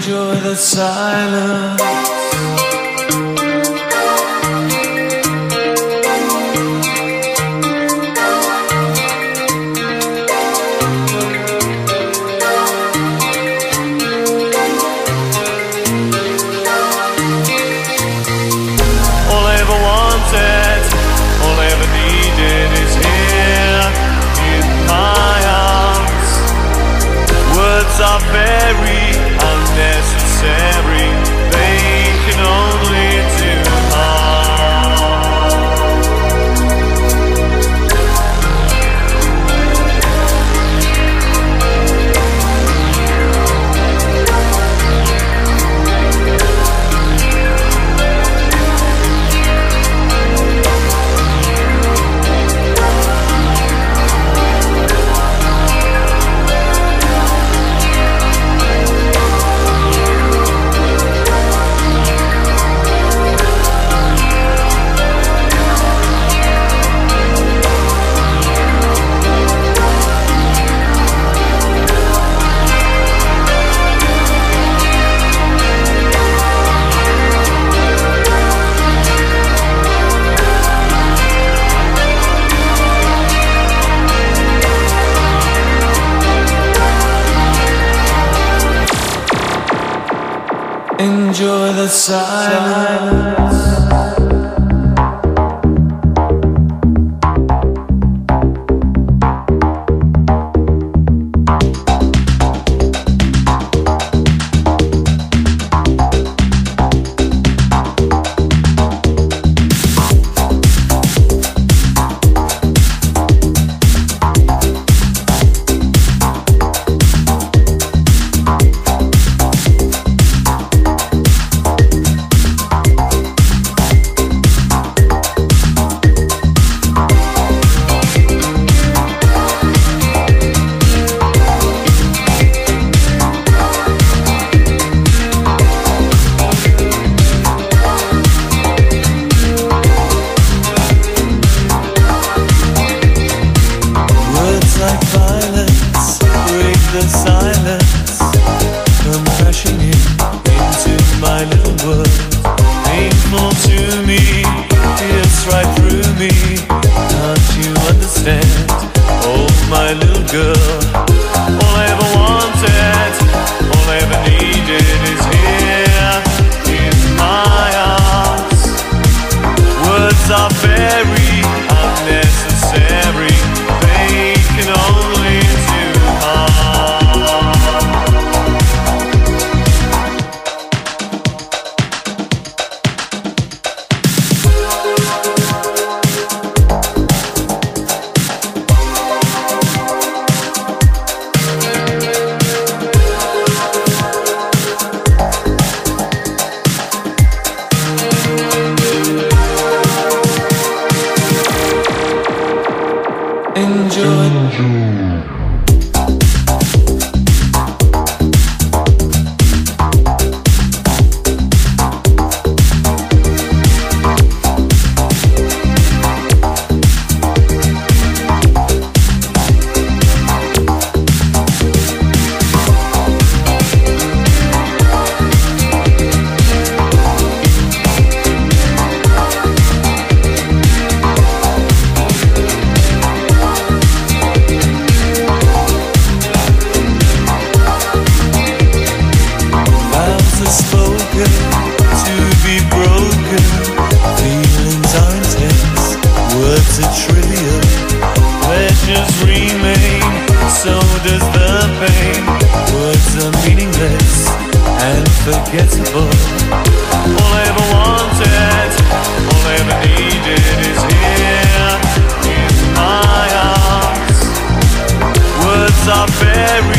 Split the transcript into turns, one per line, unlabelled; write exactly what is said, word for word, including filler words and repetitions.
Enjoy the silence.
All I ever wanted, all I ever needed is here in my arms. Words are very unnecessary, they can only do harm.
Enjoy the silence. Like violence, break the silence, come crashing in into my little world. Painful to me, pierce right through me. Can't you understand? Oh, my little girl. All I ever wanted, all I ever needed is here in my arms. Words are very unnecessary, they can only do harm. Enjoy. Spoken to be broken, feelings are intense, words are trivial, pleasures remain, so does the pain. Words are meaningless and forgettable. All I ever wanted, all I ever needed is here in my arms. Words are very